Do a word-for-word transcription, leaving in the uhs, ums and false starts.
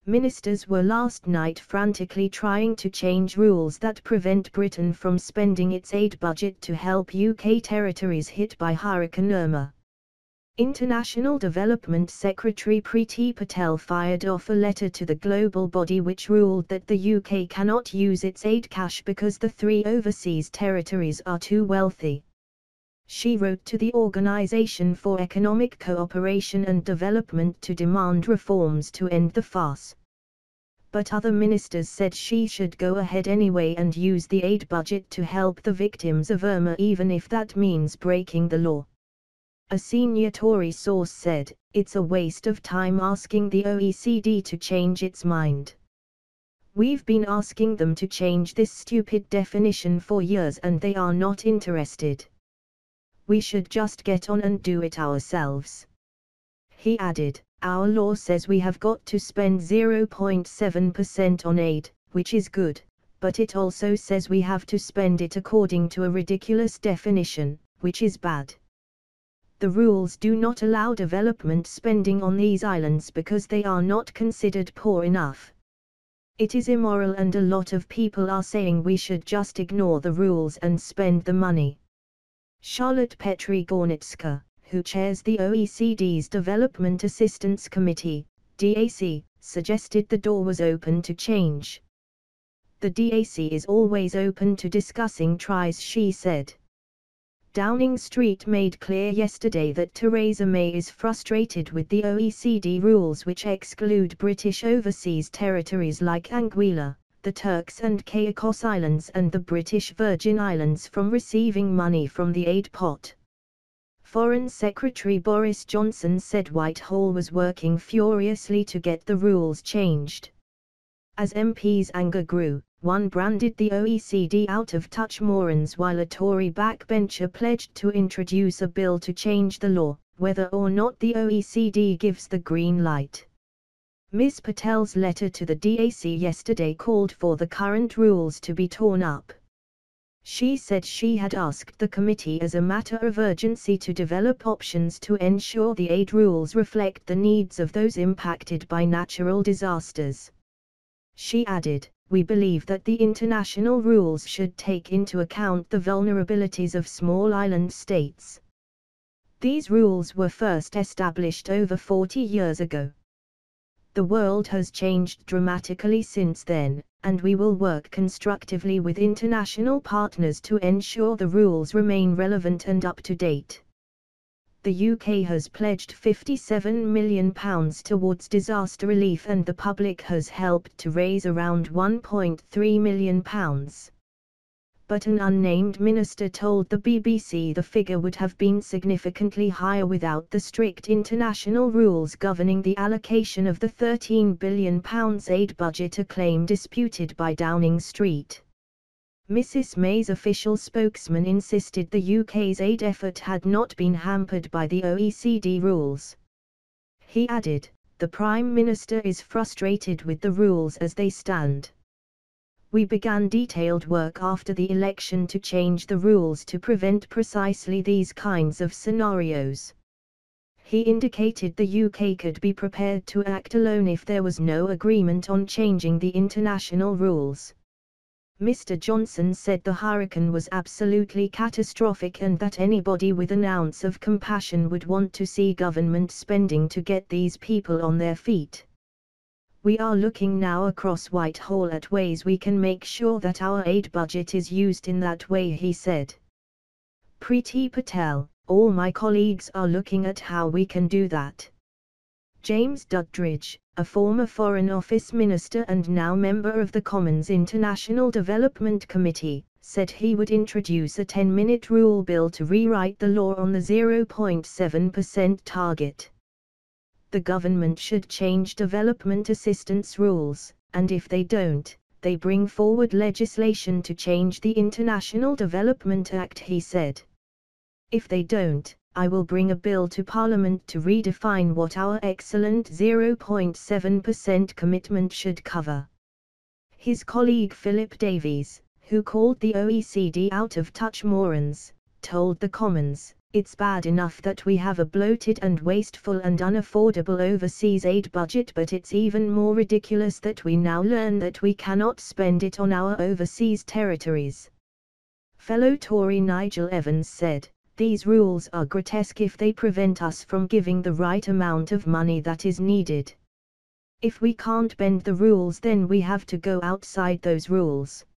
Ministers were last night frantically trying to change rules that prevent Britain from spending its aid budget to help U K territories hit by Hurricane Irma. International Development Secretary Priti Patel fired off a letter to the global body which ruled that the U K cannot use its aid cash because the three overseas territories are too wealthy. She wrote to the Organisation for Economic Cooperation and Development to demand reforms to end the farce. But other ministers said she should go ahead anyway and use the aid budget to help the victims of Irma even if that means breaking the law. A senior Tory source said, "It's a waste of time asking the O E C D to change its mind. We've been asking them to change this stupid definition for years and they are not interested. We should just get on and do it ourselves." He added, "Our law says we have got to spend zero point seven percent on aid, which is good, but it also says we have to spend it according to a ridiculous definition, which is bad. The rules do not allow development spending on these islands because they are not considered poor enough. It is immoral and a lot of people are saying we should just ignore the rules and spend the money." Charlotte Petri-Gornitska, who chairs the O E C D's Development Assistance Committee, D A C, suggested the door was open to change. "The D A C is always open to discussing tries," she said. Downing Street made clear yesterday that Theresa May is frustrated with the O E C D rules which exclude British overseas territories like Anguilla, the Turks and Caicos Islands and the British Virgin Islands from receiving money from the aid pot. Foreign Secretary Boris Johnson said Whitehall was working furiously to get the rules changed. As M Ps' anger grew, one branded the O E C D out-of-touch morons while a Tory backbencher pledged to introduce a bill to change the law, whether or not the O E C D gives the green light. Miz Patel's letter to the D A C yesterday called for the current rules to be torn up. She said she had asked the committee as a matter of urgency to develop options to ensure the aid rules reflect the needs of those impacted by natural disasters. She added, "We believe that the international rules should take into account the vulnerabilities of small island states. These rules were first established over forty years ago. The world has changed dramatically since then, and we will work constructively with international partners to ensure the rules remain relevant and up to date." The U K has pledged fifty-seven million pounds towards disaster relief and the public has helped to raise around one point three million pounds. But an unnamed minister told the B B C the figure would have been significantly higher without the strict international rules governing the allocation of the thirteen billion pounds aid budget, a claim disputed by Downing Street. Missus May's official spokesman insisted the U K's aid effort had not been hampered by the O E C D rules. He added, "The Prime Minister is frustrated with the rules as they stand. We began detailed work after the election to change the rules to prevent precisely these kinds of scenarios." He indicated the U K could be prepared to act alone if there was no agreement on changing the international rules. Mister Johnson said the hurricane was absolutely catastrophic and that anybody with an ounce of compassion would want to see government spending to get these people on their feet. "We are looking now across Whitehall at ways we can make sure that our aid budget is used in that way," he said. Priti Patel, "All my colleagues are looking at how we can do that." James Duddridge, a former Foreign Office Minister and now member of the Commons International Development Committee, said he would introduce a ten-minute rule bill to rewrite the law on the zero point seven percent target. The government should change development assistance rules, and if they don't, they bring forward legislation to change the International Development Act, he said. "If they don't, I will bring a bill to Parliament to redefine what our excellent zero point seven percent commitment should cover." His colleague Philip Davies, who called the O E C D out-of-touch morons, told the Commons, It's bad enough that we have a bloated and wasteful and unaffordable overseas aid budget, but it's even more ridiculous that we now learn that we cannot spend it on our overseas territories. Fellow Tory Nigel Evans said, "These rules are grotesque if they prevent us from giving the right amount of money that is needed. If we can't bend the rules, then we have to go outside those rules."